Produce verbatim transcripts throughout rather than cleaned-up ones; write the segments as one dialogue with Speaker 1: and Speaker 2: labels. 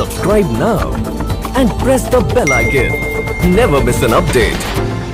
Speaker 1: Subscribe now and press the bell icon. Never miss an update.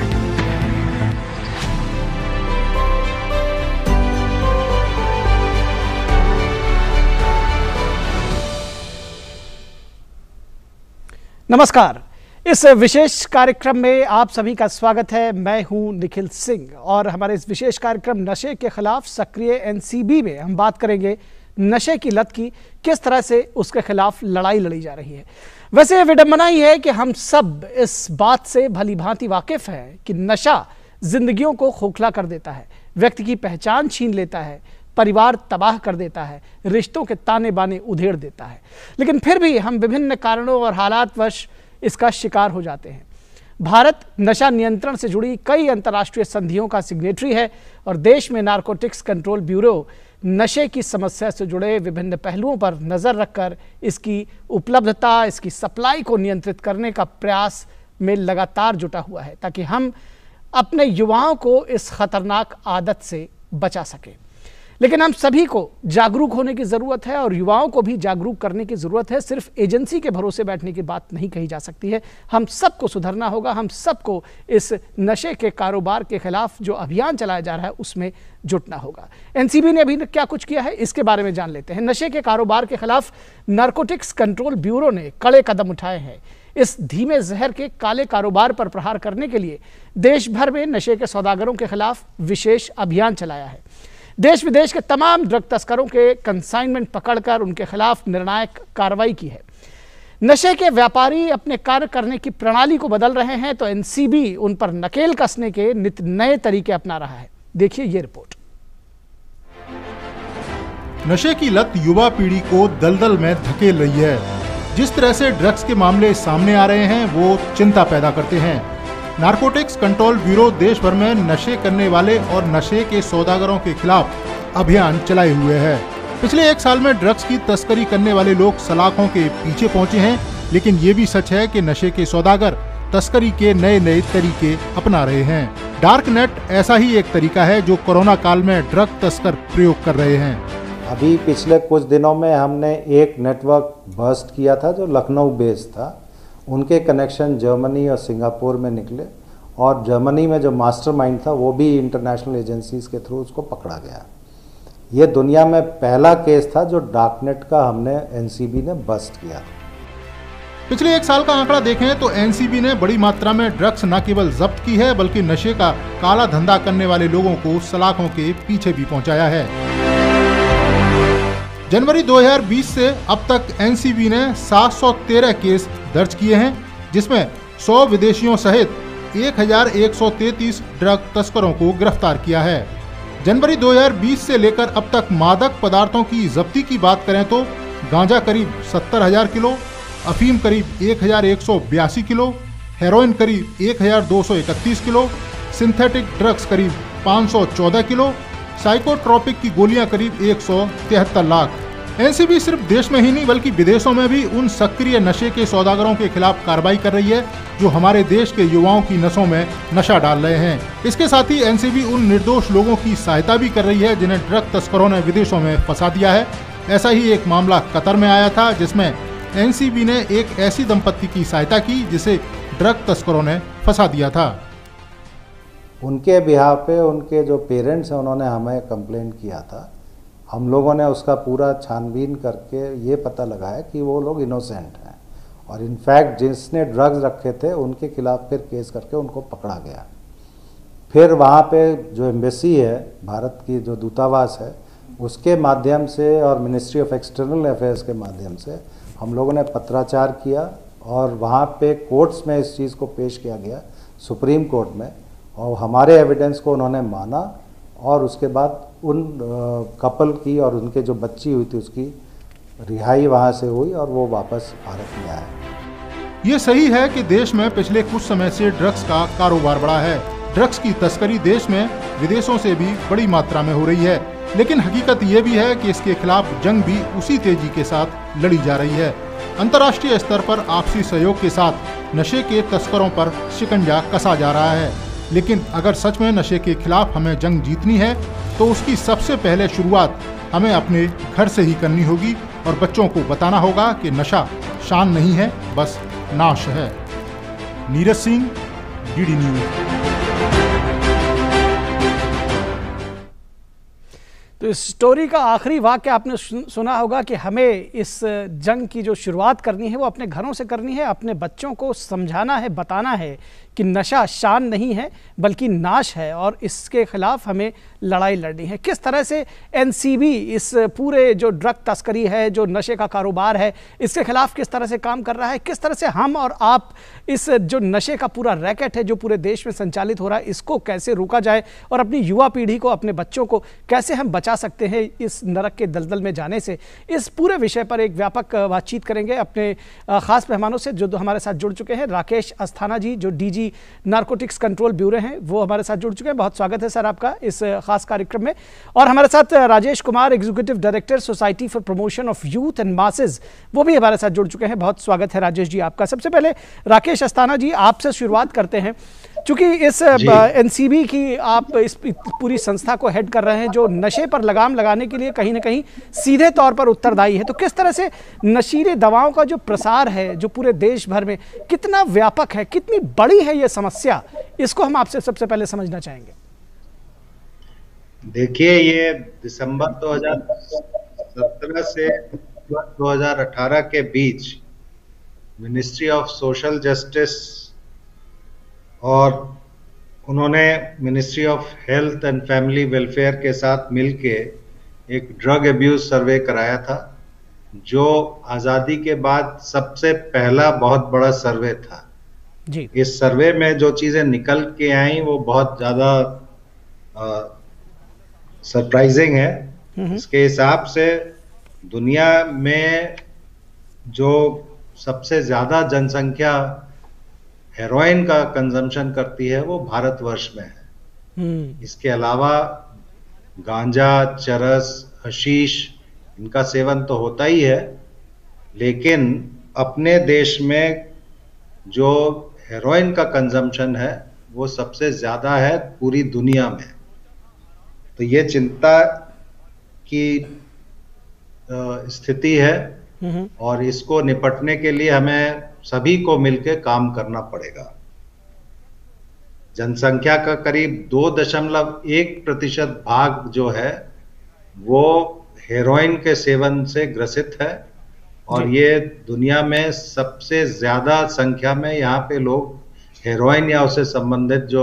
Speaker 2: नमस्कार, इस विशेष कार्यक्रम में आप सभी का स्वागत है। मैं हूं निखिल सिंह और हमारे इस विशेष कार्यक्रम नशे के खिलाफ सक्रिय एनसीबी में हम बात करेंगे नशे की लत की, किस तरह से उसके खिलाफ लड़ाई लड़ी जा रही है। वैसे ये विडंबना ही है कि हम सब इस बात से भली भांति वाकिफ हैं कि नशा जिंदगियों को खोखला कर देता है, व्यक्ति की पहचान छीन लेता है, परिवार तबाह कर देता है, रिश्तों के ताने बाने उधेड़ देता है। लेकिन फिर भी हम विभिन्न कारणों और हालातवश इसका शिकार हो जाते हैं। भारत नशा नियंत्रण से जुड़ी कई अंतर्राष्ट्रीय संधियों का सिग्नेटरी है और देश में नारकोटिक्स कंट्रोल ब्यूरो नशे की समस्या से जुड़े विभिन्न पहलुओं पर नज़र रखकर इसकी उपलब्धता, इसकी सप्लाई को नियंत्रित करने का प्रयास में लगातार जुटा हुआ है, ताकि हम अपने युवाओं को इस खतरनाक आदत से बचा सकें। लेकिन हम सभी को जागरूक होने की ज़रूरत है और युवाओं को भी जागरूक करने की ज़रूरत है। सिर्फ एजेंसी के भरोसे बैठने की बात नहीं कही जा सकती है। हम सबको सुधरना होगा, हम सबको इस नशे के कारोबार के खिलाफ जो अभियान चलाया जा रहा है उसमें जुटना होगा। एनसीबी ने अभी क्या कुछ किया है, इसके बारे में जान लेते हैं। नशे के कारोबार के खिलाफ नारकोटिक्स कंट्रोल ब्यूरो ने कड़े कदम उठाए हैं। इस धीमे जहर के काले कारोबार पर प्रहार करने के लिए देश भर में नशे के सौदागरों के खिलाफ विशेष अभियान चलाया है। देश विदेश के तमाम ड्रग तस्करों के कंसाइनमेंट पकड़कर उनके खिलाफ निर्णायक कार्रवाई की है। नशे के व्यापारी अपने कार्य करने की प्रणाली को बदल रहे हैं तो एनसीबी उन पर नकेल कसने के नित नए तरीके अपना रहा है। देखिए ये रिपोर्ट।
Speaker 3: नशे की लत युवा पीढ़ी को दलदल में धकेल रही है। जिस तरह से ड्रग्स के मामले सामने आ रहे हैं वो चिंता पैदा करते हैं। नारकोटिक्स कंट्रोल ब्यूरो देश भर में नशे करने वाले और नशे के सौदागरों के खिलाफ अभियान चलाए हुए है। पिछले एक साल में ड्रग्स की तस्करी करने वाले लोग सलाखों के पीछे पहुंचे हैं, लेकिन ये भी सच है कि नशे के सौदागर तस्करी के नए नए तरीके अपना रहे हैं। डार्क नेट ऐसा ही एक तरीका है जो कोरोना काल में ड्रग तस्कर प्रयोग कर रहे हैं।
Speaker 4: अभी पिछले कुछ दिनों में हमने एक नेटवर्क बस्ट किया था जो लखनऊ बेस्ड था। उनके कनेक्शन जर्मनी और सिंगापुर में निकले और जर्मनी में जो मास्टरमाइंड था वो भी इंटरनेशनल एजेंसीज के थ्रू उसको पकड़ा गया। ये दुनिया में पहला केस था जो डार्कनेट का हमने एनसीबी ने बस्ट किया।
Speaker 3: पिछले एक साल का आंकड़ा देखें तो एनसीबी ने बड़ी मात्रा में ड्रग्स न केवल जब्त की है बल्कि नशे का काला धंधा करने वाले लोगों को सलाखों के पीछे भी पहुंचाया है। जनवरी दो हज़ार बीस से अब तक एनसीबी ने सात सौ तेरह केस दर्ज किए हैं, जिसमें सौ विदेशियों सहित एक हज़ार एक सौ तैंतीस ड्रग तस्करों को गिरफ्तार किया है। जनवरी दो हज़ार बीस से लेकर अब तक मादक पदार्थों की जब्ती की बात करें तो गांजा करीब सत्तर हजार किलो, अफीम करीब एक हज़ार एक सौ बयासी किलो, हेरोइन करीब एक हज़ार दो सौ इकतीस किलो, सिंथेटिक ड्रग्स करीब पाँच सौ चौदह किलो, साइकोट्रोपिक की गोलियां करीब एक सौ तिहत्तर लाख। एनसीबी सिर्फ देश में ही नहीं बल्कि विदेशों में भी उन सक्रिय नशे के सौदागरों के खिलाफ कार्रवाई कर रही है जो हमारे देश के युवाओं की नसों में नशा डाल रहे हैं। इसके साथ ही एनसीबी उन निर्दोष लोगों की सहायता भी कर रही है जिन्हें ड्रग तस्करों ने विदेशों में फंसा दिया है। ऐसा ही एक मामला कतर में आया था जिसमें एनसीबी ने एक ऐसी दंपत्ति की सहायता की जिसे ड्रग तस्करों ने फंसा दिया था।
Speaker 4: उनके बिहार पे उनके जो पेरेंट्स हैं उन्होंने हमें कंप्लेंट किया था। हम लोगों ने उसका पूरा छानबीन करके ये पता लगाया कि वो लोग इनोसेंट हैं और इनफैक्ट जिसने ड्रग्स रखे थे उनके खिलाफ फिर केस करके उनको पकड़ा गया। फिर वहाँ पे जो एम्बेसी है, भारत की जो दूतावास है, उसके माध्यम से और मिनिस्ट्री ऑफ एक्सटर्नल अफेयर्स के माध्यम से हम लोगों ने पत्राचार किया और वहाँ पे कोर्ट्स में इस चीज़ को पेश किया गया, सुप्रीम कोर्ट में, और हमारे एविडेंस को उन्होंने माना और उसके बाद उन कपल की और उनके जो बच्ची हुई थी उसकी रिहाई वहाँ से हुई और वो वापस भारत में आए।
Speaker 3: ये सही है कि देश में पिछले कुछ समय से ड्रग्स का कारोबार बढ़ा है। ड्रग्स की तस्करी देश में विदेशों से भी बड़ी मात्रा में हो रही है, लेकिन हकीकत ये भी है कि इसके खिलाफ जंग भी उसी तेजी के साथ लड़ी जा रही है। अंतर्राष्ट्रीय स्तर पर आपसी सहयोग के साथ नशे के तस्करों पर शिकंजा कसा जा रहा है। लेकिन अगर सच में नशे के खिलाफ हमें जंग जीतनी है तो उसकी सबसे पहले शुरुआत हमें अपने घर से ही करनी होगी और बच्चों को बताना होगा कि नशा शान नहीं है, बस नाश है। Neeraj Singh, DD News.
Speaker 2: तो इस स्टोरी का आखिरी वाक्य आपने सुना होगा कि हमें इस जंग की जो शुरुआत करनी है वो अपने घरों से करनी है, अपने बच्चों को समझाना है, बताना है कि नशा शान नहीं है बल्कि नाश है और इसके खिलाफ हमें लड़ाई लड़नी है। किस तरह से एनसीबी इस पूरे जो ड्रग तस्करी है, जो नशे का कारोबार है, इसके खिलाफ किस तरह से काम कर रहा है, किस तरह से हम और आप इस जो नशे का पूरा रैकेट है जो पूरे देश में संचालित हो रहा है इसको कैसे रोका जाए और अपनी युवा पीढ़ी को, अपने बच्चों को कैसे हम बचा सकते हैं इस नरक के दलदल में जाने से, इस पूरे विषय पर एक व्यापक बातचीत करेंगे अपने खास मेहमानों से जो हमारे साथ जुड़ चुके हैं। राकेश अस्थाना जी जो डीजी नारकोटिक्स कंट्रोल ब्यूरो हैं वो हमारे साथ जुड़ चुके हैं। बहुत स्वागत है सर आपका इस खास कार्यक्रम में। और हमारे साथ Rajesh Kumar, executive director society for promotion of youth and masses, वो भी हमारे साथ जुड़ चुके हैं। बहुत स्वागत है राजेश जी आपका। सबसे पहले राकेश अस्थाना जी आपसे शुरुआत करते हैं, चूंकि इस एनसीबी की आप इस पूरी संस्था को हेड कर रहे हैं जो नशे पर लगाम लगाने के लिए कहीं ना कहीं सीधे तौर पर उत्तरदायी है, तो किस तरह से नशीले दवाओं का जो प्रसार है जो पूरे देश भर में कितना व्यापक है, कितनी बड़ी है ये समस्या, इसको हम आपसे सबसे पहले समझना चाहेंगे।
Speaker 5: देखिए, ये दिसंबर दो हज़ार सत्रह से दो हज़ार अठारह के बीच मिनिस्ट्री ऑफ सोशल जस्टिस और उन्होंने ministry of health and family welfare के साथ मिलके एक ड्रग अब्यूज सर्वे कराया था, जो आज़ादी के बाद सबसे पहला बहुत बड़ा सर्वे था जी। इस सर्वे में जो चीज़ें निकल के आई वो बहुत ज़्यादा सरप्राइजिंग है। इसके हिसाब से दुनिया में जो सबसे ज़्यादा जनसंख्या हेरोइन का कंजम्पशन करती है वो भारतवर्ष में है। इसके अलावा गांजा, चरस, हशीश इनका सेवन तो होता ही है, लेकिन अपने देश में जो हेरोइन का कंजम्पशन है वो सबसे ज़्यादा है पूरी दुनिया में। तो ये चिंता की स्थिति है और इसको निपटने के लिए हमें सभी को मिलकर काम करना पड़ेगा। जनसंख्या का करीब दो दशमलव एक प्रतिशत भाग जो है वो हेरोइन के सेवन से ग्रसित है और ये दुनिया में सबसे ज्यादा संख्या में यहाँ पे लोग हेरोइन या उससे संबंधित जो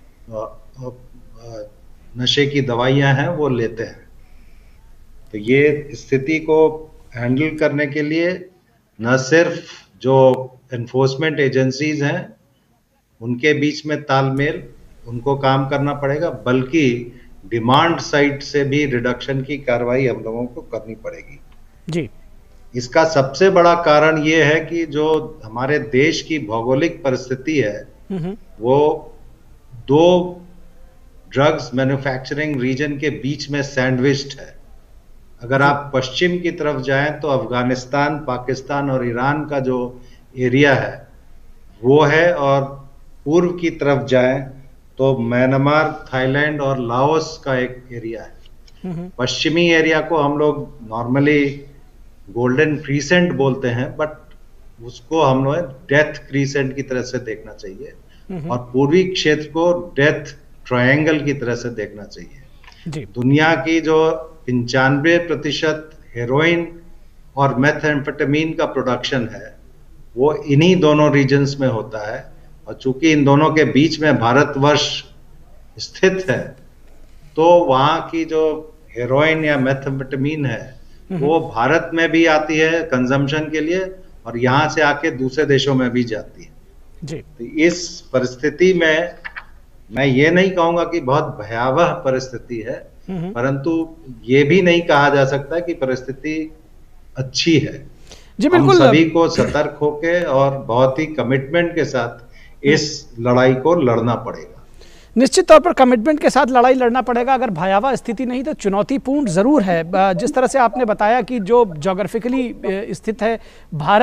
Speaker 5: नशे की दवाइयाँ हैं वो लेते हैं। तो ये स्थिति को हैंडल करने के लिए न सिर्फ जो एनफोर्समेंट एजेंसीज हैं उनके बीच में तालमेल, उनको काम करना पड़ेगा, बल्कि डिमांड साइड से भी रिडक्शन की कार्रवाई हम लोगों को करनी पड़ेगी जी। इसका सबसे बड़ा कारण ये है कि जो हमारे देश की भौगोलिक परिस्थिति है वो दो ड्रग्स मैन्युफैक्चरिंग रीजन के बीच में सैंडविच्ड है। अगर आप पश्चिम की तरफ जाएं तो अफगानिस्तान, पाकिस्तान और ईरान का जो एरिया है वो है, और पूर्व की तरफ जाएं तो म्यांमार, थाईलैंड और लाओस का एक एरिया है। पश्चिमी एरिया को हम लोग नॉर्मली गोल्डन क्रीसेंट बोलते हैं, बट उसको हम लोग डेथ क्रीसेंट की तरह से देखना चाहिए और पूर्वी क्षेत्र को डेथ ट्रायंगल की तरह से देखना चाहिए जी। दुनिया की जो पंचानवे प्रतिशत हेरोइन और मेथएम्फेटामीन का प्रोडक्शन है वो इन्हीं दोनों रीजन्स में होता है, और चूंकि इन दोनों के बीच में भारतवर्ष स्थित है तो वहाँ की जो हेरोइन या मेथएम्फेटामीन है वो भारत में भी आती है कंजम्पशन के लिए और यहाँ से आके दूसरे देशों में भी जाती है जी। तो इस परिस्थिति में मैं ये नहीं कहूंगा कि बहुत भयावह परिस्थिति है, परंतु ये भी नहीं कहा जा सकता कि परिस्थिति अच्छी है जी। बिल्कुल, हम सभी को सतर्क होके और बहुत ही कमिटमेंट के साथ इस लड़ाई को लड़ना पड़ेगा।
Speaker 2: निश्चित तौर पर कमिटमेंट के साथ लड़ाई लड़ना पड़ेगा। अगर भयावह स्थिति नहीं तो चुनौतीपूर्ण ज़रूर है। जिस तरह से आपने बताया कि जो जोग्राफिकली स्थित है भारत,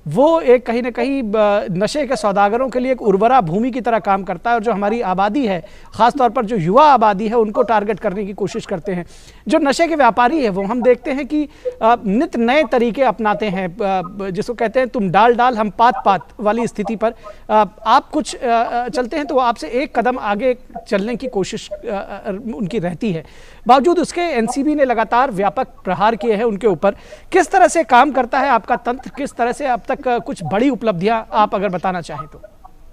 Speaker 2: वो एक कहीं ना कहीं नशे के सौदागरों के लिए एक उर्वरा भूमि की तरह काम करता है, और जो हमारी आबादी है, ख़ासतौर पर जो युवा आबादी है, उनको टारगेट करने की कोशिश करते हैं। जो नशे के व्यापारी है वो हम देखते हैं कि नित नए तरीके अपनाते हैं, जिसको कहते हैं तुम डाल डाल हम पात पात वाली स्थिति पर आप कुछ चलते हैं तो आपसे एक कदम आगे चलने की कोशिश उनकी रहती है। बावजूद उसके एनसीबी ने लगातार व्यापक प्रहार किए हैं उनके ऊपर। किस तरह से काम करता है आपका तंत्र, किस तरह से अब तक कुछ बड़ी उपलब्धियां आप अगर बताना चाहें तो?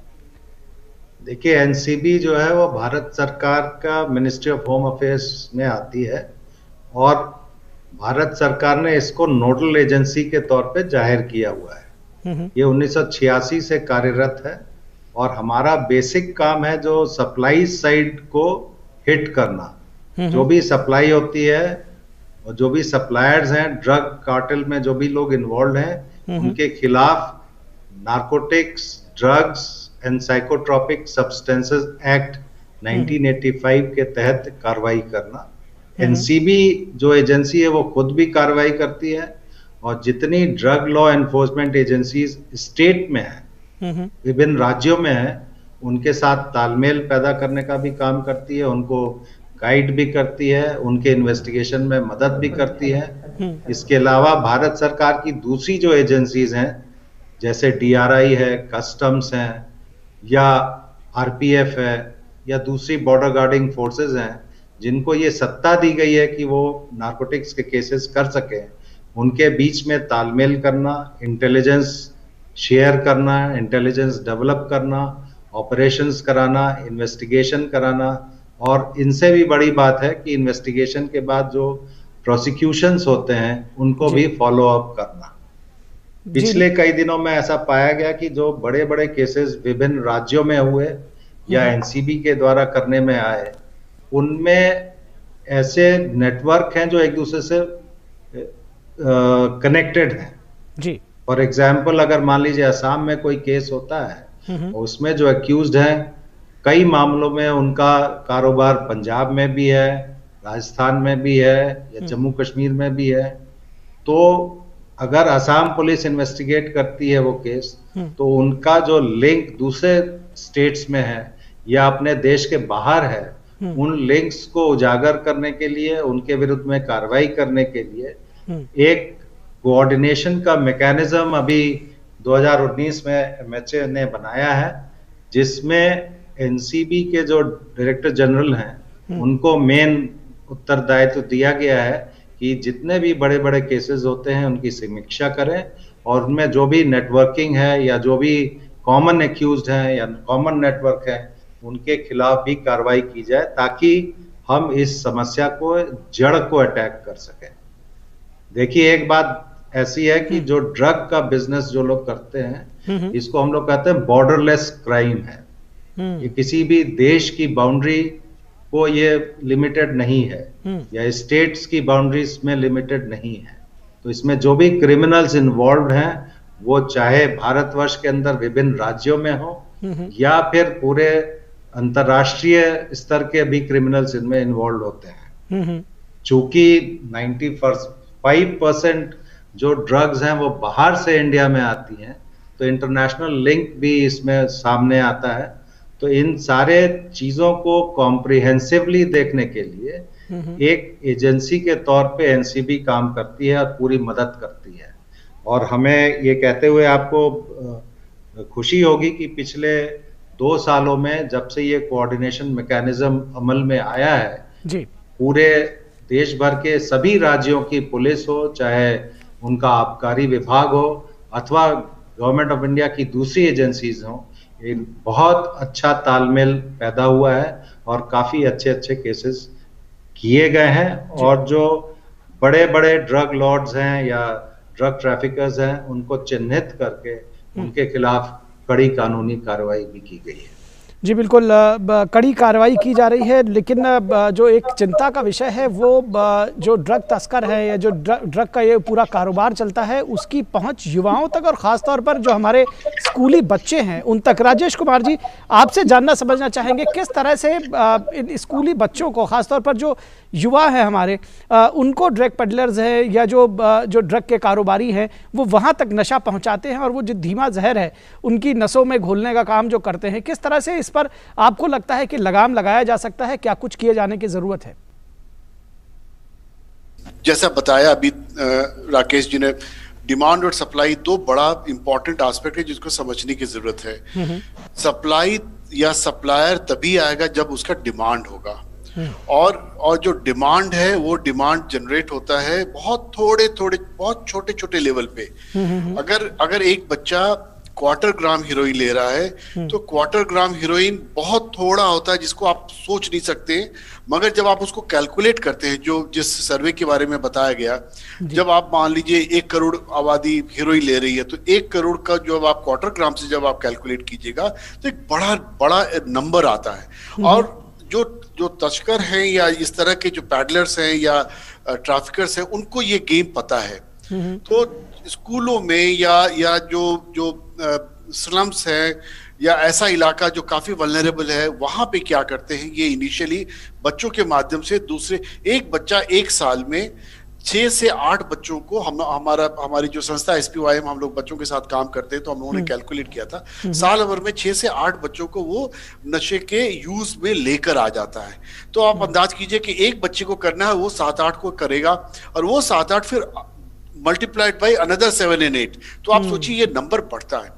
Speaker 5: देखिए, एनसीबी जो है वो भारत सरकार का मिनिस्ट्री ऑफ होम अफेयर्स में आती है, और भारत सरकार ने इसको नोडल एजेंसी के तौर पे जाहिर किया हुआ है। ये उन्नीस सौ छियासी से कार्यरत है, और हमारा बेसिक काम है जो सप्लाई साइड को हिट करना। जो भी सप्लाई होती है और जो भी सप्लायर्स हैं, ड्रग कार्टेल में जो भी लोग इन्वॉल्व हैं, उनके खिलाफ narcotics, drugs and psychotropic substances act nineteen eighty five के तहत कार्रवाई करना। एनसीबी जो एजेंसी है वो खुद भी कार्रवाई करती है, और जितनी drug law enforcement agencies state में है, विभिन्न राज्यों में है, उनके साथ तालमेल पैदा करने का भी काम करती है, उनको गाइड भी करती है, उनके इन्वेस्टिगेशन में मदद भी करती है। इसके अलावा भारत सरकार की दूसरी जो एजेंसीज हैं, जैसे डीआरआई है, कस्टम्स हैं, या आरपीएफ है, या दूसरी बॉर्डर गार्डिंग फोर्सेस हैं, जिनको ये सत्ता दी गई है कि वो नार्कोटिक्स के केसेस कर सके, उनके बीच में तालमेल करना, इंटेलिजेंस शेयर करना, इंटेलिजेंस डेवलप करना, ऑपरेशंस कराना, इन्वेस्टिगेशन कराना, और इनसे भी बड़ी बात है कि इन्वेस्टिगेशन के बाद जो प्रोसिक्यूशंस होते हैं उनको भी फॉलो अप करना। पिछले कई दिनों में ऐसा पाया गया कि जो बड़े बड़े केसेस विभिन्न राज्यों में हुए या एनसीबी के द्वारा करने में आए, उनमें ऐसे नेटवर्क हैं जो एक दूसरे से कनेक्टेड हैं। जी फॉर एग्जाम्पल, अगर मान लीजिए असम में कोई केस होता है, उसमें जो एक्यूज्ड हैं, कई मामलों में उनका कारोबार पंजाब में भी है, राजस्थान में भी है, या जम्मू कश्मीर में भी है। तो अगर असम पुलिस इन्वेस्टिगेट करती है वो केस, तो उनका जो लिंक दूसरे स्टेट्स में है या अपने देश के बाहर है, उन लिंक्स को उजागर करने के लिए, उनके विरुद्ध में कार्रवाई करने के लिए एक कोऑर्डिनेशन का मैकेनिज्म अभी दो हज़ार उन्नीस में एमएचए ने बनाया है, जिसमें एनसीबी के जो डायरेक्टर जनरल हैं उनको मेन उत्तरदायित्व दिया गया है कि जितने भी बड़े बड़े केसेस होते हैं उनकी समीक्षा करें, और उनमें जो भी नेटवर्किंग है या जो भी कॉमन एक्यूज्ड हैं या कॉमन नेटवर्क है, उनके खिलाफ भी कार्रवाई की जाए, ताकि हम इस समस्या को जड़ को अटैक कर सकें। देखिए, एक बात ऐसी है कि जो ड्रग का बिजनेस जो लोग करते हैं, इसको हम लोग कहते हैं बॉर्डरलेस क्राइम है। ये किसी भी देश की बाउंड्री को ये लिमिटेड नहीं है, या स्टेट्स की बाउंड्रीज में लिमिटेड नहीं है। तो इसमें जो भी क्रिमिनल्स इन्वॉल्व हैं, वो चाहे भारतवर्ष के अंदर विभिन्न राज्यों में हो, या फिर पूरे अंतर्राष्ट्रीय स्तर के भी क्रिमिनल्स इनमें इन्वॉल्व होते हैं। चूंकि पचानवे परसेंट जो ड्रग्स हैं वो बाहर से इंडिया में आती हैं, तो इंटरनेशनल लिंक भी इसमें सामने आता है। तो इन सारे चीजों को कॉम्प्रिहेंसिवली देखने के लिए एक एजेंसी के तौर पे एनसीबी काम करती है और पूरी मदद करती है। और हमें ये कहते हुए आपको खुशी होगी कि पिछले दो सालों में जब से ये कोऑर्डिनेशन मैकेनिज्म अमल में आया है, जी, पूरे देश भर के सभी राज्यों की पुलिस हो, चाहे उनका आबकारी विभाग हो, अथवा गवर्नमेंट ऑफ इंडिया की दूसरी एजेंसीज हो, एक बहुत अच्छा तालमेल पैदा हुआ है और काफी अच्छे अच्छे केसेस किए गए हैं। और जो बड़े बड़े ड्रग लॉर्ड्स हैं या ड्रग ट्रैफिकर्स हैं, उनको चिन्हित करके उनके खिलाफ कड़ी कानूनी कार्रवाई भी की गई है।
Speaker 2: जी बिल्कुल, कड़ी कार्रवाई की जा रही है, लेकिन जो एक चिंता का विषय है वो जो ड्रग तस्कर है या जो ड्रग का ये पूरा कारोबार चलता है उसकी पहुंच युवाओं तक और ख़ास तौर पर जो हमारे स्कूली बच्चे हैं उन तक। राजेश कुमार जी, आपसे जानना समझना चाहेंगे किस तरह से इन स्कूली बच्चों को, ख़ास तौर पर जो युवा है हमारे, उनको ड्रग पेडलर्स है या जो जो ड्रग के कारोबारी हैं वो वहाँ तक नशा पहुँचाते हैं और वो जो धीमा जहर है उनकी नसों में घोलने का काम जो करते हैं, किस तरह से इस पर आपको लगता है कि लगाम लगाया जा सकता है? क्या कुछ किए जाने की जरूरत है?
Speaker 6: जैसा बताया अभी राकेश जी ने, डिमांड और सप्लाई दो बड़ा इंपॉर्टेंट एस्पेक्ट है जिसको समझने की जरूरत है। सप्लाई या सप्लायर तभी आएगा जब उसका डिमांड होगा, और और जो डिमांड है वो डिमांड जनरेट होता है बहुत थोड़े थोड़े बहुत छोटे छोटे लेवल पे। अगर अगर एक बच्चा क्वार्टर ग्राम हीरोइन ले रहा है तो क्वार्टर ग्राम हीरोइन बहुत थोड़ा होता है जिसको आप सोच नहीं सकते, मगर जब आप उसको कैलकुलेट करते हैं, जो जिस सर्वे के बारे में बताया गया, जब आप मान लीजिए एक करोड़ आबादी हीरोइन ले रही है तो एक करोड़ का जो आप क्वार्टर ग्राम से जब आप कैलकुलेट कीजिएगा तो एक बड़ा बड़ा नंबर आता है। और जो जो तस्कर हैं या इस तरह के जो पैडलर्स हैं या ट्रैफिकर्स हैं उनको ये गेम पता है। तो स्कूलों में या या जो जो स्लम्स है या ऐसा इलाका जो काफी वल्नरेबल है, वहां पे क्या करते हैं, ये इनिशियली बच्चों के माध्यम से दूसरे, एक बच्चा एक साल में छह से आठ बच्चों को, हम हमारा हमारी जो संस्था एस पी वाई एम, हम लोग बच्चों के साथ काम करते हैं तो हम लोगों ने कैलकुलेट किया था, साल भर में छह से आठ बच्चों को वो नशे के यूज में लेकर आ जाता है। तो आप अंदाज कीजिए कि एक बच्चे को करना है वो सात आठ को करेगा, और वो सात आठ फिर multiplied by another seven and eight, तो आप सोचिए ये नंबर बढ़ता है।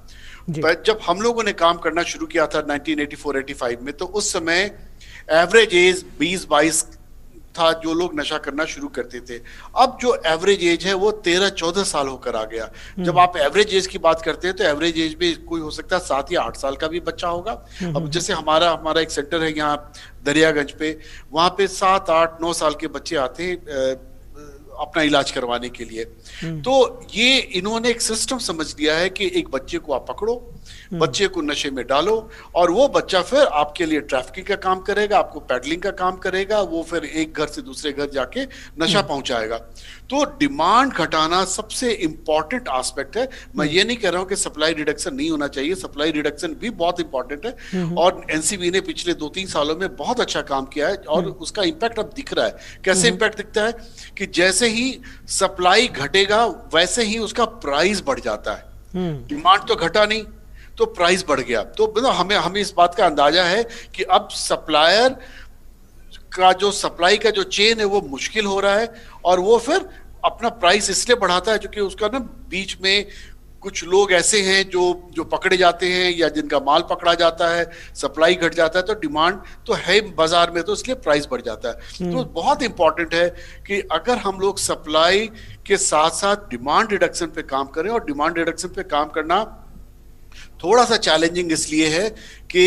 Speaker 6: जब हम लोगों ने काम करना शुरू किया था nineteen eighty four eighty five में, तो उस समय एवरेज एज बीस बाईस था जो लोग नशा करना शुरू करते थे। अब जो एवरेज एज है वो तेरह चौदह साल होकर आ गया। जब आप एवरेज एज की बात करते हैं तो एवरेज एज में कोई हो सकता है सात या आठ साल का भी बच्चा होगा। अब जैसे हमारा हमारा एक सेंटर है यहाँ दरियागंज पे, वहां पे सात आठ नौ साल के बच्चे आते हैं अपना इलाज करवाने के लिए। तो ये इन्होंने एक सिस्टम समझ लिया है कि एक बच्चे को आप पकड़ो, बच्चे को नशे में डालो, और वो बच्चा फिर आपके लिए ट्रैफिकिंग का काम करेगा, आपको पैडलिंग का काम करेगा, वो फिर एक घर से दूसरे घर जाके नशा पहुंचाएगा। तो डिमांड घटाना सबसे इंपॉर्टेंट एस्पेक्ट है। मैं ये नहीं कह रहा हूं कि सप्लाई रिडक्शन नहीं होना चाहिए, सप्लाई रिडक्शन भी बहुत इंपॉर्टेंट है, और एनसीबी ने पिछले दो तीन सालों में बहुत अच्छा काम किया है और उसका इंपैक्ट अब दिख रहा है। कैसे इंपैक्ट दिखता है कि जैसे ही सप्लाई घटेगा वैसे ही उसका प्राइस बढ़ जाता है। डिमांड तो घटा नहीं तो प्राइस बढ़ गया। तो हमें हमें इस बात का अंदाजा है कि अब सप्लायर का जो सप्लाई का जो चेन है वो मुश्किल हो रहा है, और वो फिर अपना प्राइस इसलिए बढ़ाता है क्योंकि उसका ना बीच में कुछ लोग ऐसे हैं जो जो पकड़े जाते हैं या जिनका माल पकड़ा जाता है, सप्लाई घट जाता है तो डिमांड तो है बाजार में, तो इसलिए प्राइस बढ़ जाता है। तो बहुत इंपॉर्टेंट है कि अगर हम लोग सप्लाई के साथ साथ डिमांड रिडक्शन पे काम करें, और डिमांड रिडक्शन पे काम करना थोड़ा सा चैलेंजिंग इसलिए है कि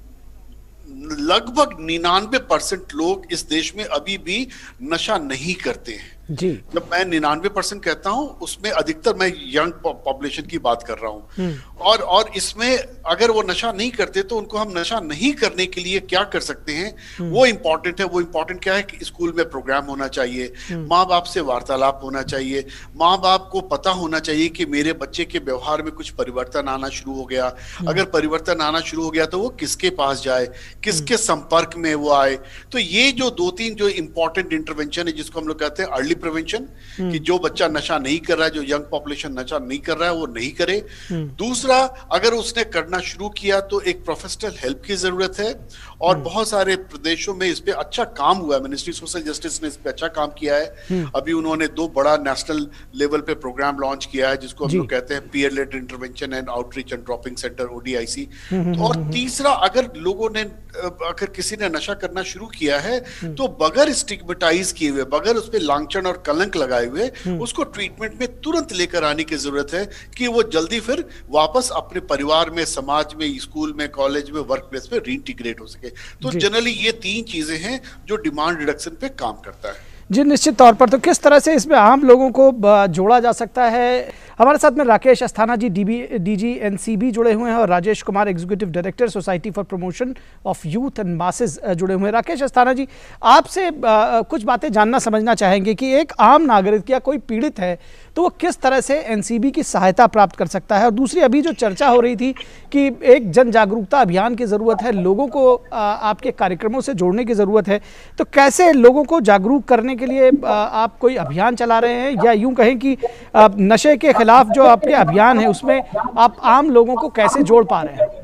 Speaker 6: लगभग निन्यानवे परसेंट लोग इस देश में अभी भी नशा नहीं करते हैं जी। जब मैं निन्यानवे परसेंट कहता हूं उसमें अधिकतर मैं यंग पॉपुलेशन की बात कर रहा हूं, और और इसमें अगर वो नशा नहीं करते तो उनको हम नशा नहीं करने के लिए क्या कर सकते हैं वो इम्पोर्टेंट है। वो इम्पोर्टेंट क्या है कि स्कूल में प्रोग्राम होना चाहिए, माँ बाप से वार्तालाप होना चाहिए, माँ बाप को पता होना चाहिए कि मेरे बच्चे के व्यवहार में कुछ परिवर्तन आना शुरू हो गया। अगर परिवर्तन आना शुरू हो गया तो वो किसके पास जाए, किसके संपर्क में वो आए। तो ये जो दो तीन जो इंपॉर्टेंट इंटरवेंशन है जिसको हम लोग कहते हैं अर्ली प्रिवेंशन, कि जो बच्चा नशा नहीं कर रहा है, जो यंग पॉपुलेशन नशा नहीं कर रहा है वो नहीं करे। दूसरा, अगर उसने करना शुरू किया तो एक प्रोफेशनल हेल्प की जरूरत है, और बहुत सारे प्रदेशों में इस पे अच्छा काम हुआ है। मिनिस्ट्री सोशल जस्टिस ने इस पे अच्छा काम किया है। अभी उन्होंने दो बड़ा नेशनल लेवल पे प्रोग्राम लॉन्च किया है जिसको हम लोग कहते हैं peer led intervention and outreach and dropping centre, ODIC. और तीसरा, अगर लोगों ने अगर किसी ने नशा करना शुरू किया है तो बगैर स्टिग्मेटाइज किए हुए, बगैर उस पे लांछन और कलंक लगाए हुए उसको ट्रीटमेंट में तुरंत लेकर आने की जरूरत है कि वो जल्दी फिर वापस अपने परिवार में, समाज में, स्कूल में, कॉलेज में, वर्क प्लेस में रीइंटीग्रेट हो सके। तो जनरली ये तीन चीजें हैं जो डिमांड रिडक्शन पे काम करता है।
Speaker 2: जी, निश्चित तौर पर। तो किस तरह से इसमें आम लोगों को जोड़ा जा सकता है? हमारे साथ में Rakesh Asthana ji DB DG NCB जुड़े हुए हैं और Rajesh Kumar executive director society for promotion of youth and masses जुड़े हुए हैं। राकेश अस्थाना जी, आपसे कुछ बातें जानना समझना चाहेंगे कि एक आम नागरिक या कोई पीड़ित है तो वो किस तरह से एनसीबी की सहायता प्राप्त कर सकता है। और दूसरी, अभी जो चर्चा हो रही थी कि एक जन जागरूकता अभियान की ज़रूरत है, लोगों को आपके कार्यक्रमों से जोड़ने की ज़रूरत है, तो कैसे लोगों को जागरूक करने के लिए आप कोई अभियान चला रहे हैं, या यूं कहें कि नशे के खिलाफ जो आपके अभियान है उसमें आप आम लोगों को कैसे जोड़ पा रहे हैं?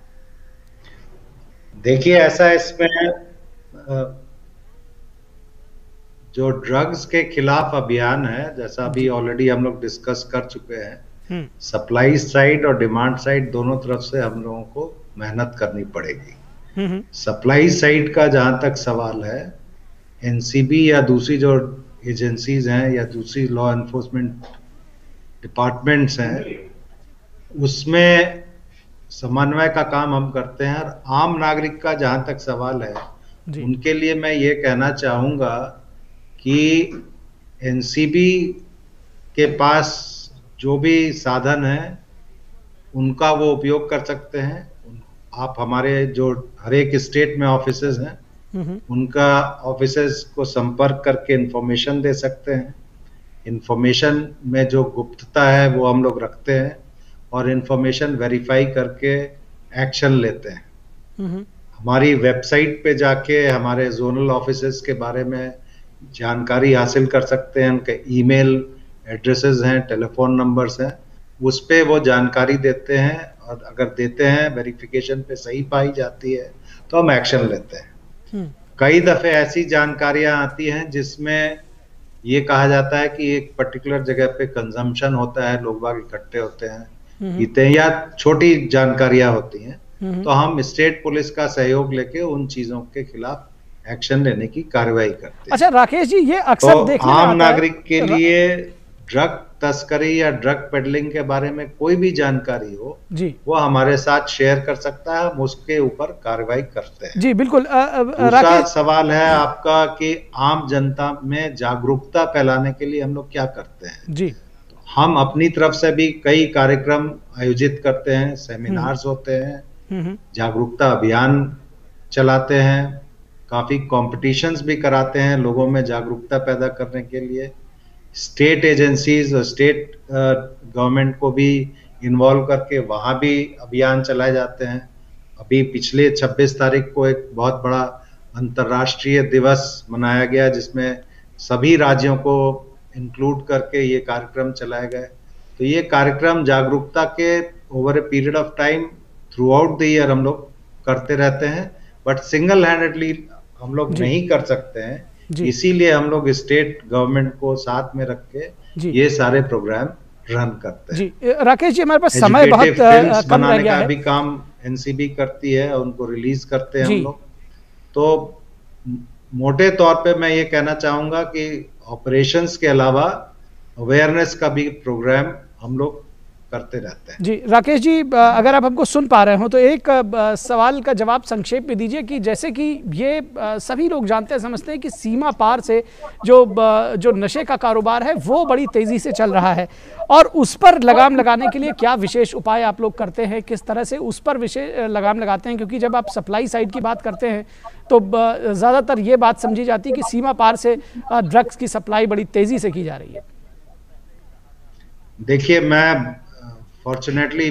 Speaker 5: देखिए, ऐसा इसमें जो ड्रग्स के खिलाफ अभियान है, जैसा अभी ऑलरेडी हम लोग डिस्कस कर चुके हैं, सप्लाई साइड और डिमांड साइड दोनों तरफ से हम लोगों को मेहनत करनी पड़ेगी। सप्लाई साइड का जहां तक सवाल है, एनसीबी या दूसरी जो एजेंसीज हैं या दूसरी लॉ एनफोर्समेंट डिपार्टमेंट्स हैं, उसमें समन्वय का काम हम करते हैं। और आम नागरिक का जहां तक सवाल है, उनके लिए मैं ये कहना चाहूंगा कि एनसीबी के पास जो भी साधन है उनका वो उपयोग कर सकते हैं। आप हमारे जो हर एक स्टेट में ऑफिसेज हैं, उनका ऑफिसेज को संपर्क करके इंफॉर्मेशन दे सकते हैं। इंफॉर्मेशन में जो गुप्तता है वो हम लोग रखते हैं और इंफॉर्मेशन वेरीफाई करके एक्शन लेते हैं। हमारी वेबसाइट पे जाके हमारे जोनल ऑफिसेज के बारे में जानकारी हासिल कर सकते हैं। उनके ईमेल एड्रेसेस हैं, टेलीफोन नंबर्स हैं, उस पे वो जानकारी देते हैं और अगर देते हैं, वेरिफिकेशन पे सही पाई जाती है तो हम एक्शन लेते हैं। कई दफे ऐसी जानकारियां आती हैं जिसमें ये कहा जाता है कि एक पर्टिकुलर जगह पे कंजम्पशन होता है, लोग बाग इकट्ठे होते हैं, पीते हैं, या छोटी जानकारियां होती हैं, तो हम स्टेट पुलिस का सहयोग लेके उन चीजों के खिलाफ एक्शन लेने की कार्रवाई करते हैं।
Speaker 2: अच्छा राकेश जी, ये अक्सर
Speaker 5: तो
Speaker 2: देखने
Speaker 5: आम नागरिक के लिए ड्रग तस्करी या ड्रग पेडलिंग के बारे में कोई भी जानकारी हो जी, वो हमारे साथ शेयर कर सकता है, हम उसके ऊपर कार्रवाई करते हैं।
Speaker 2: जी बिल्कुल।
Speaker 5: दूसरा सवाल है आपका कि आम जनता में जागरूकता फैलाने के लिए हम लोग क्या करते हैं।
Speaker 2: जी,
Speaker 5: हम अपनी तरफ से भी कई कार्यक्रम आयोजित करते हैं, सेमिनार्स होते हैं, जागरूकता अभियान चलाते हैं, काफी कॉम्पिटिशन्स भी कराते हैं लोगों में जागरूकता पैदा करने के लिए। स्टेट एजेंसीज और स्टेट गवर्नमेंट को भी इन्वॉल्व करके वहां भी अभियान चलाए जाते हैं। अभी पिछले छब्बीस तारीख को एक बहुत बड़ा अंतर्राष्ट्रीय दिवस मनाया गया जिसमें सभी राज्यों को इंक्लूड करके ये कार्यक्रम चलाए गए। तो ये कार्यक्रम जागरूकता के over a period of time throughout the year हम लोग करते रहते हैं, बट सिंगल हैंडेडली हम लोग नहीं कर सकते हैं, इसीलिए हम लोग स्टेट गवर्नमेंट को साथ में रख के ये सारे प्रोग्राम रन करते हैं।
Speaker 2: जी राकेश जी, हमारे पास समय बहुत कम रह गया है।
Speaker 5: भी काम एनसीबी करती है, उनको रिलीज करते हैं हम लोग। तो मोटे तौर पे मैं ये कहना चाहूंगा कि ऑपरेशंस के अलावा अवेयरनेस का भी प्रोग्राम हम लोग करते रहते हैं।
Speaker 2: जी राकेश जी, अगर आप हमको सुन पा रहे हो तो एक सवाल का जवाब संक्षेप में दीजिए कि जैसे कि ये सभी लोग जानते हैं, समझते हैं कि सीमा पार से जो जो नशे का कारोबार है वो बड़ी तेजी से चल रहा है, और उस पर लगाम लगाने के लिए क्या विशेष उपाय आप लोग करते हैं, किस तरह से उस पर विशेष लगाम लगाते हैं? क्योंकि जब आप सप्लाई साइड की बात करते हैं तो ज़्यादातर ये बात समझी जाती है कि सीमा पार से ड्रग्स की सप्लाई बड़ी तेजी से की जा रही है।
Speaker 5: देखिए, मैं फॉर्चुनेटली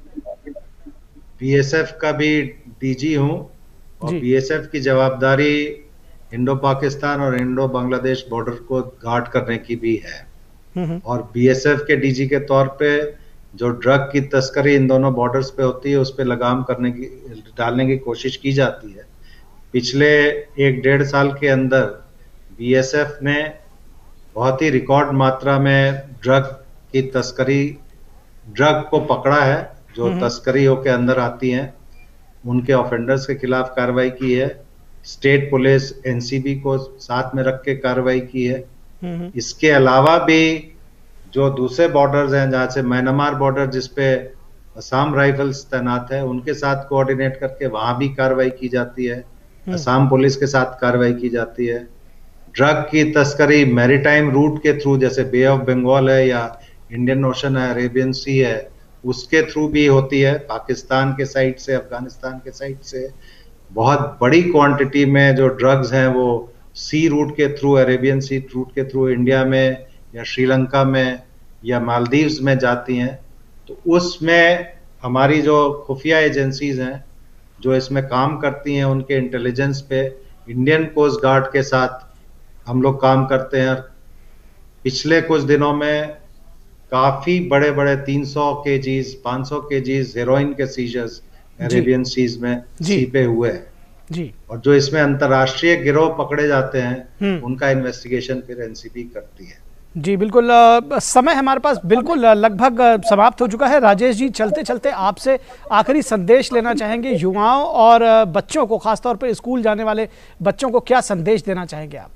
Speaker 5: बीएसएफ का भी डीजी हूं और बीएसएफ की जवाबदारी इंडो पाकिस्तान और इंडो बांग्लादेश बॉर्डर को गार्ड करने की भी है। और बीएसएफ के डीजी के तौर पे जो ड्रग की तस्करी इन दोनों बॉर्डर्स पे होती है उस पे लगाम करने की डालने की कोशिश की जाती है। पिछले एक डेढ़ साल के अंदर बीएसएफ ने बहुत ही रिकॉर्ड मात्रा में ड्रग की तस्करी ड्रग को पकड़ा है, जो तस्करी होके अंदर आती हैं, उनके ऑफेंडर्स के खिलाफ कार्रवाई की है। स्टेट पुलिस एनसीबी को साथ में रख के कार्रवाई की है। इसके अलावा भी जो दूसरे बॉर्डर्स हैं, जहां से म्यांमार बॉर्डर जिसपे असम राइफल्स तैनात है, उनके साथ कोऑर्डिनेट करके वहां भी कार्रवाई की जाती है। असम पुलिस के साथ कार्रवाई की जाती है। ड्रग की तस्करी मैरीटाइम रूट के थ्रू, जैसे बे ऑफ बंगाल है या इंडियन ओशन है, अरेबियन सी है, उसके थ्रू भी होती है, पाकिस्तान के साइड से, अफगानिस्तान के साइड से। बहुत बड़ी क्वांटिटी में जो ड्रग्स हैं वो सी रूट के थ्रू, अरेबियन सी रूट के थ्रू इंडिया में या श्रीलंका में या मालदीव्स में जाती हैं। तो उसमें हमारी जो खुफिया एजेंसीज हैं जो इसमें काम करती हैं, उनके इंटेलिजेंस पे इंडियन कोस्ट गार्ड के साथ हम लोग काम करते हैं। पिछले कुछ दिनों में काफी बड़े बड़े तीन सौ केजीज, पाँच सौ केजीज हेरोइन के सीजर्स अरेबियन सीज में सी पे हुए हैं
Speaker 2: जी।
Speaker 5: और जो इसमें अंतर्राष्ट्रीय गिरोह पकड़े जाते हैं उनका इन्वेस्टिगेशन फिर एनसीबी करती है।
Speaker 2: जी बिल्कुल, समय हमारे पास बिल्कुल लगभग समाप्त हो चुका है। राजेश जी, चलते चलते आपसे आखिरी संदेश लेना चाहेंगे युवाओं और बच्चों को, खासतौर पर स्कूल जाने वाले बच्चों को क्या संदेश देना चाहेंगे आप?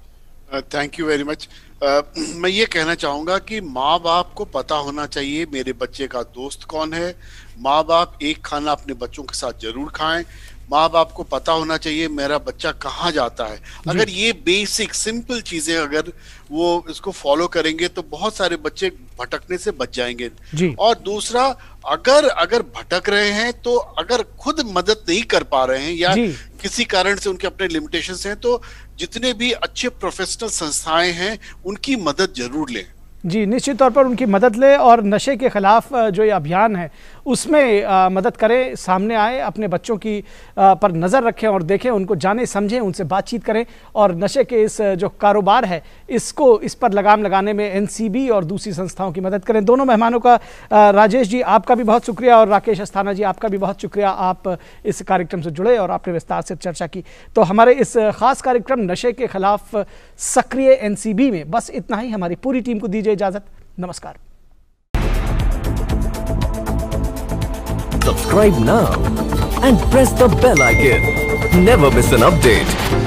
Speaker 6: Thank you very much. मैं ये कहना चाहूँगा कि माँ बाप को पता होना चाहिए मेरे बच्चे का दोस्त कौन है। माँ बाप एक खाना अपने बच्चों के साथ जरूर खाएं। माँ बाप को पता होना चाहिए मेरा बच्चा कहाँ जाता है। अगर ये बेसिक सिंपल चीजें अगर वो इसको फॉलो करेंगे तो बहुत सारे बच्चे भटकने से बच जाएंगे। और दूसरा, अगर अगर भटक रहे हैं तो अगर खुद मदद नहीं कर पा रहे हैं या किसी कारण से उनके अपने लिमिटेशंस हैं तो जितने भी अच्छे प्रोफेशनल संस्थाएं हैं उनकी मदद जरूर लें।
Speaker 2: जी, निश्चित तौर पर उनकी मदद ले और नशे के खिलाफ जो ये अभियान है उसमें आ, मदद करें, सामने आए, अपने बच्चों की आ, पर नज़र रखें और देखें, उनको जाने समझें, उनसे बातचीत करें और नशे के इस जो कारोबार है इसको इस पर लगाम लगाने में एनसीबी और दूसरी संस्थाओं की मदद करें। दोनों मेहमानों का, आ, राजेश जी आपका भी बहुत शुक्रिया और राकेश अस्थाना जी आपका भी बहुत शुक्रिया, आप इस कार्यक्रम से जुड़े और आपने विस्तार से चर्चा की। तो हमारे इस खास कार्यक्रम नशे के खिलाफ सक्रिय एनसीबी में बस इतना ही। हमारी पूरी टीम को दीजिए इजाजत। नमस्कार।
Speaker 1: Subscribe now and press the bell icon. Never miss an update.